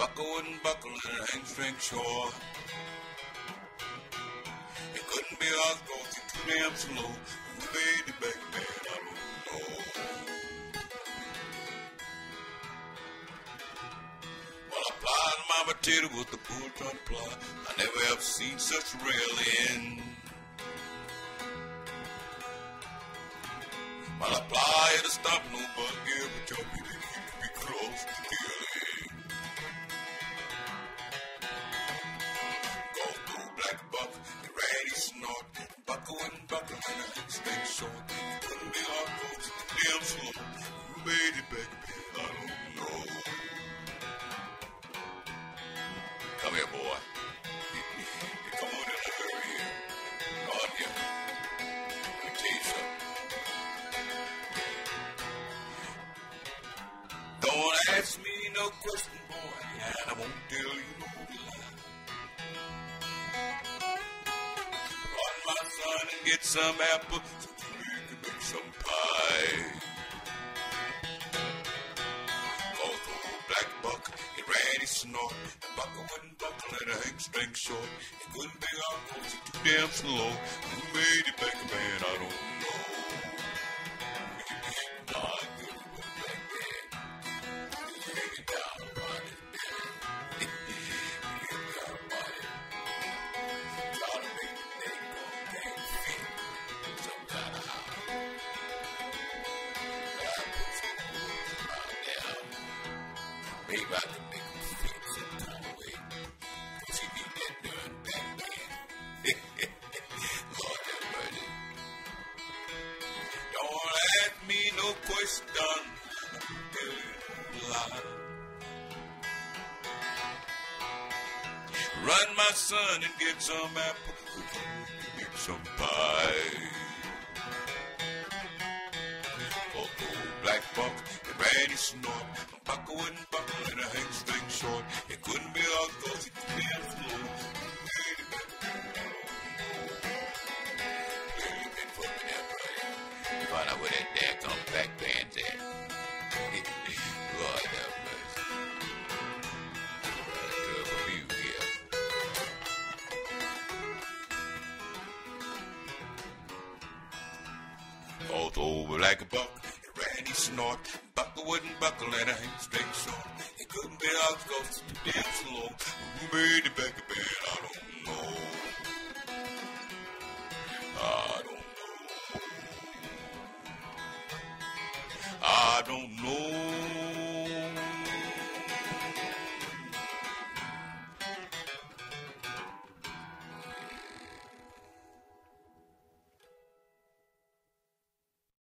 buckle wouldn't buckle and a hamstring short. It couldn't be us cause you're too damn slow. Who made the back man? I don't know. Well, I plied my potato with the bull trying to ply. I never have seen such railing. While I ply to stop no bug here, but your people need to be close to killing. Go through black buck, the ratty snort, buckle and buckle and a stay short. You couldn't be hard close, damn slow. Who made it back then? I don't know. Come here, boy. Come on in a hurry here. God, here. Let me tell you something. Don't ask me no question, boy, and I won't tell you no lie. Run, my son, and get some apple so you can make some pie. Go through black buck, it ran his snort, the buckle wouldn't buckle and a hamstring short. It couldn't be our cause, it's too damn slow. Who made it back, man? I don't know. God, good one back there. Lay it down, buddy. Lay it down, buddy. Try to make the day go damn fit. Some kind of how. But I put some words around there. Maybe I can make them fit some kind of way. Cause he need that darn back man. Lord have mercy. Don't ask me no question. I'll tell you no lie. Run, my son, and get some apple. Make some pie. Oh, black buck, the ratty snort. Buckle wouldn't buckle and a hamstring short. It couldn't be all cause it could be a slow. Wait a minute. Clearly been for me there, buddy. Find out where that daggum back band's at. Lord have mercy. Terrible view here. Both over like a buck, it ran his snort. Buckle wouldn't buckle and a hamstring short. It couldn't be out cause it's too damn slow. Who made it back a bed? I don't know. I don't know.